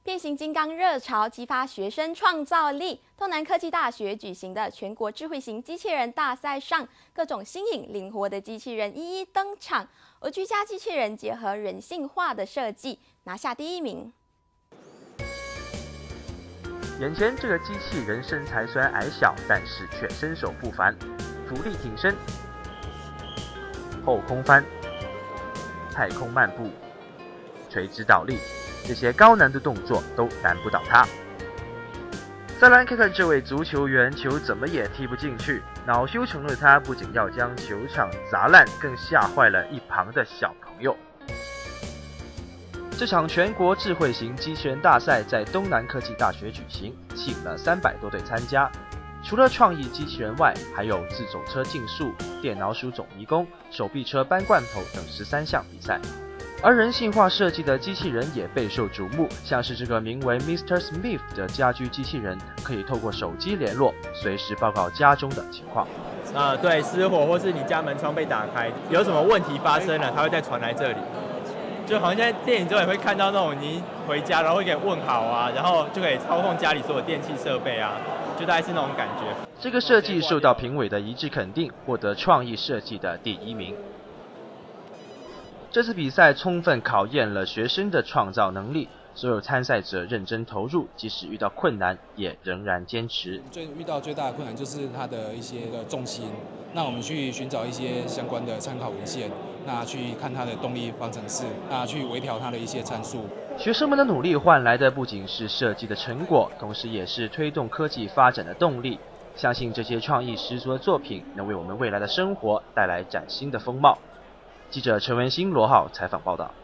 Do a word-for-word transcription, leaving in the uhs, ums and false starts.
变形金刚热潮激发学生创造力，东南科技大学举行的全国智慧型机器人大赛上，各种新颖灵活的机器人一一登场，而居家机器人结合人性化的设计，拿下第一名。 眼前这个机器人身材虽然矮小，但是却身手不凡，俯立挺身、后空翻、太空漫步、垂直倒立。 这些高难度动作都难不倒他。再来看看这位足球员，球怎么也踢不进去，恼羞成怒的他不仅要将球场砸烂，更吓坏了一旁的小朋友。这场全国智慧型机器人大赛在东南科技大学举行，吸引了三百多队参加。除了创意机器人外，还有自走车竞速、电脑鼠走迷宫、手臂车搬罐头等十三项比赛。 而人性化设计的机器人也备受瞩目，像是这个名为 Mister Smith 的家居机器人，可以透过手机联络，随时报告家中的情况。 呃，对，失火或是你家门窗被打开，有什么问题发生了，它会再传来这里。就好像在电影中也会看到那种你回家，然后会给问好啊，然后就可以操控家里所有电器设备啊，就大概是那种感觉。 这个设计受到评委的一致肯定，获得创意设计的第一名。 这次比赛充分考验了学生的创造能力，所有参赛者认真投入，即使遇到困难也仍然坚持。 最遇到最大的困难就是它的一些的重心，那我们去寻找一些相关的参考文献，那去看它的动力方程式，那去微调它的一些参数。 学生们的努力换来的不仅是设计的成果，同时也是推动科技发展的动力。相信这些创意十足的作品能为我们未来的生活带来崭新的风貌。 记者陈文新、罗浩采访报道。